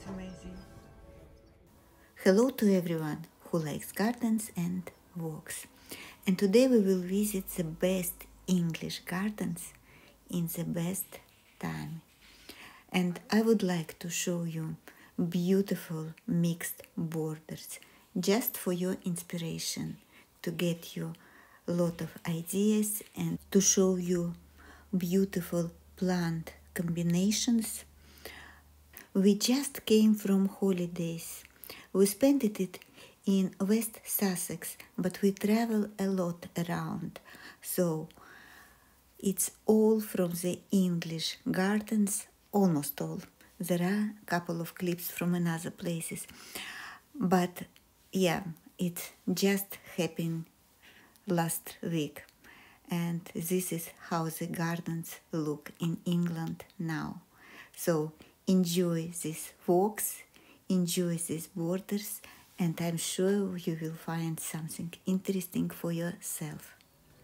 It's amazing. Hello to everyone who likes gardens and walks. And today we will visit the best English gardens in the best time. And I would like to show you beautiful mixed borders just for your inspiration, to get you a lot of ideas and to show you beautiful plant combinations. We just came from holidays. We spent it in West Sussex, but we travel a lot around. So it's all from the English gardens, almost all. There are a couple of clips from another places. But yeah, it just happened last week. And this is how the gardens look in England now. So enjoy these walks, enjoy these borders, and I'm sure you will find something interesting for yourself.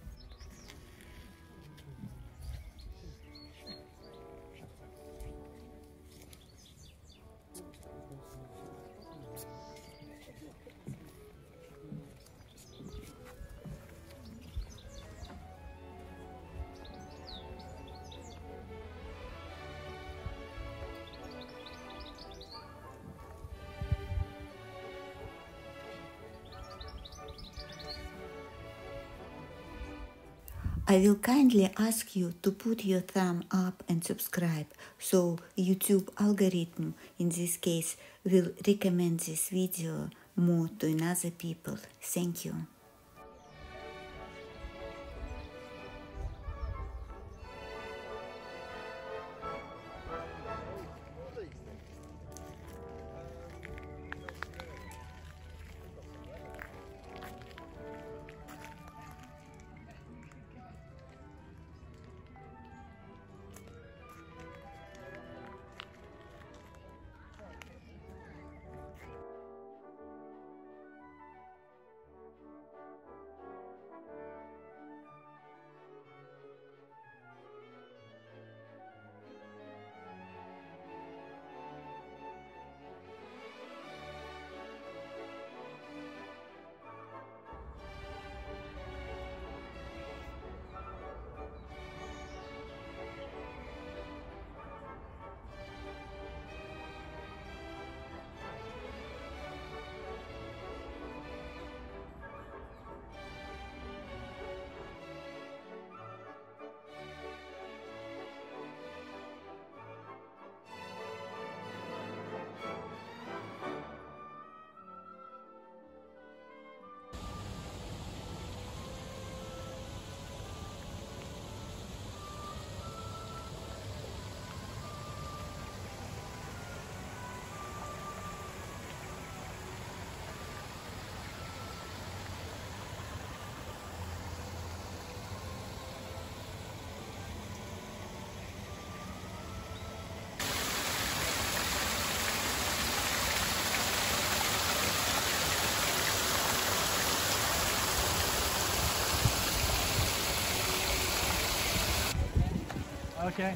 I will kindly ask you to put your thumb up and subscribe, so YouTube algorithm in this case will recommend this video more to another people. Thank you. Okay.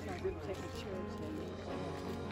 not going to take a church.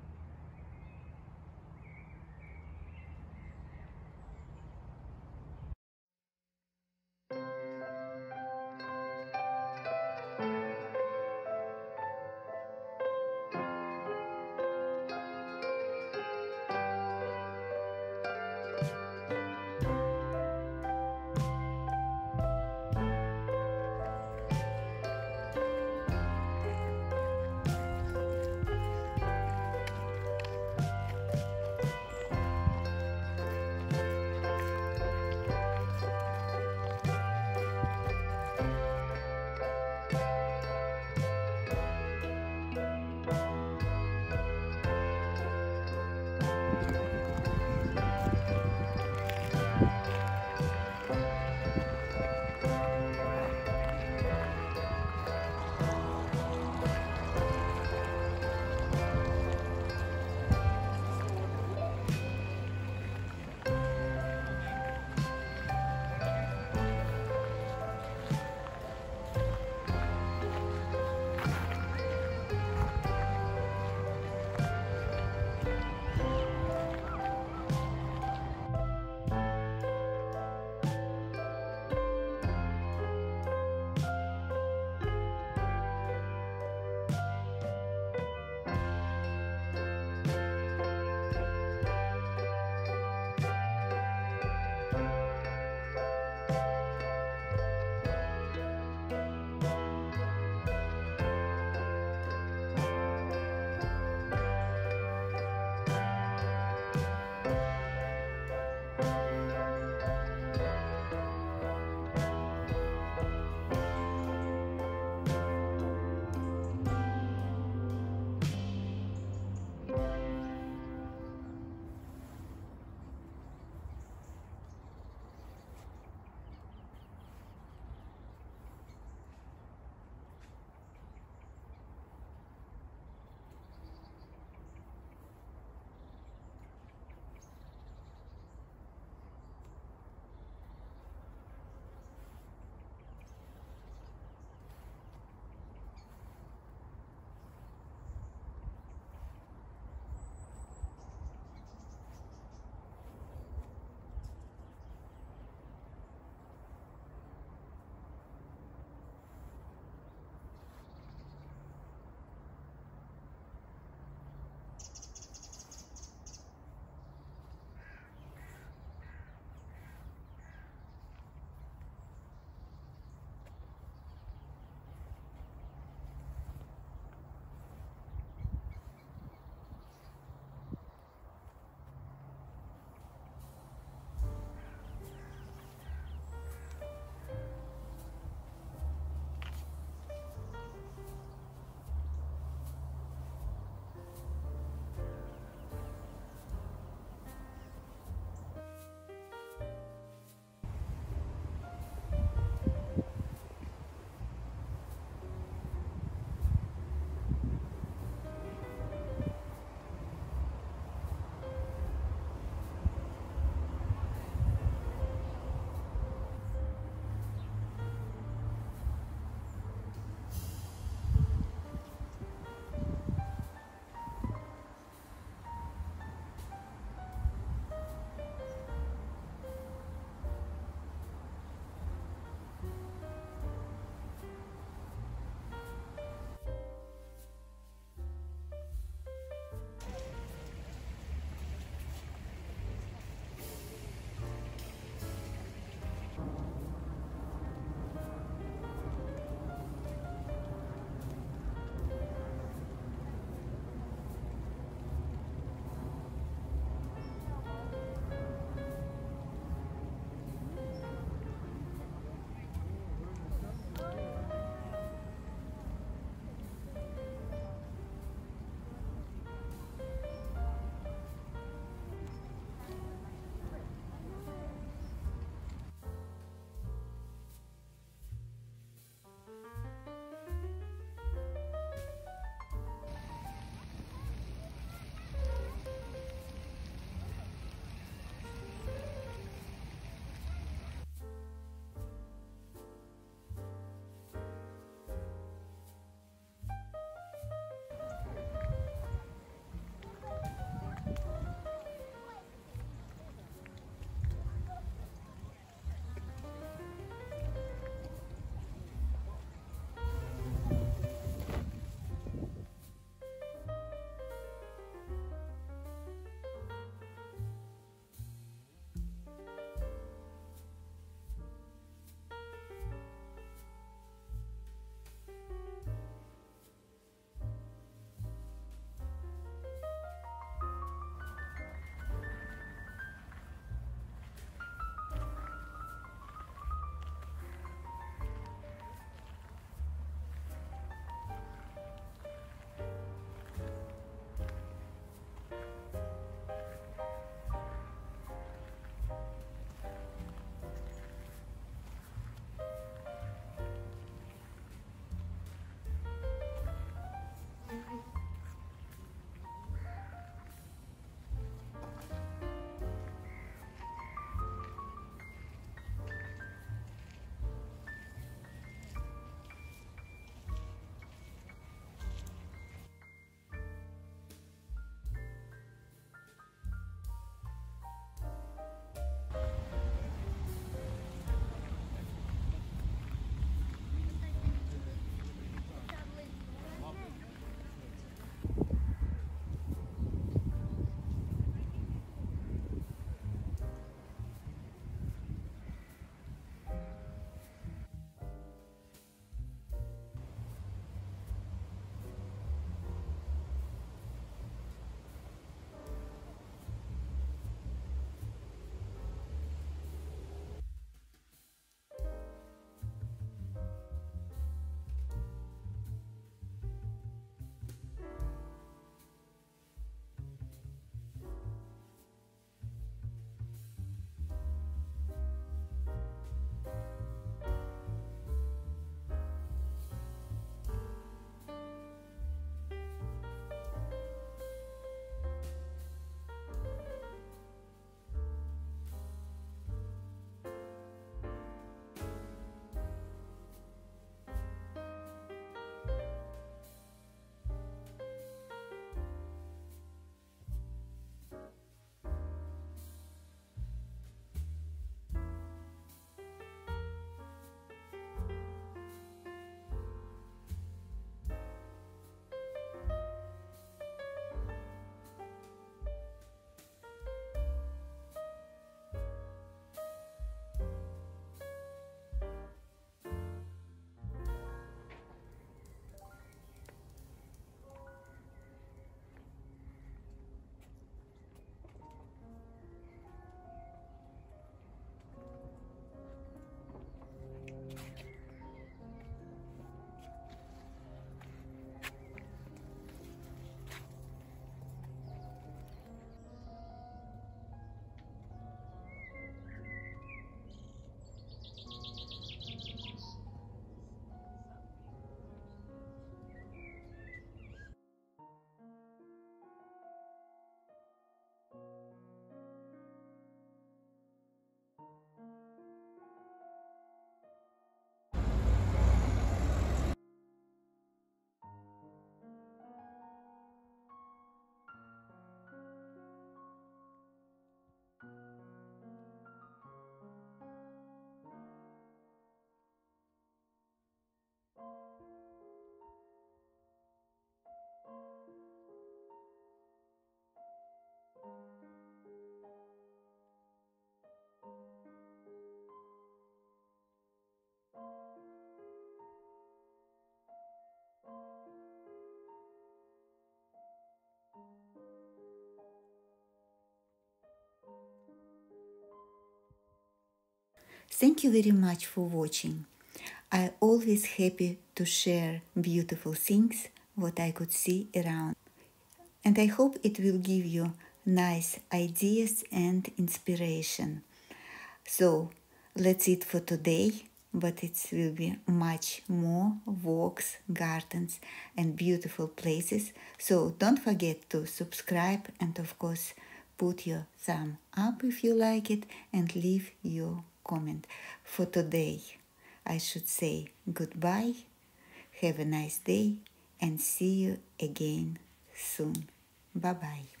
Thank you very much for watching. I'm always happy to share beautiful things what I could see around. And I hope it will give you nice ideas and inspiration. So that's it for today, but it will be much more walks, gardens and beautiful places. So don't forget to subscribe and of course put your thumb up if you like it and leave your comment. For today I should say goodbye, have a nice day and see you again soon. Bye bye.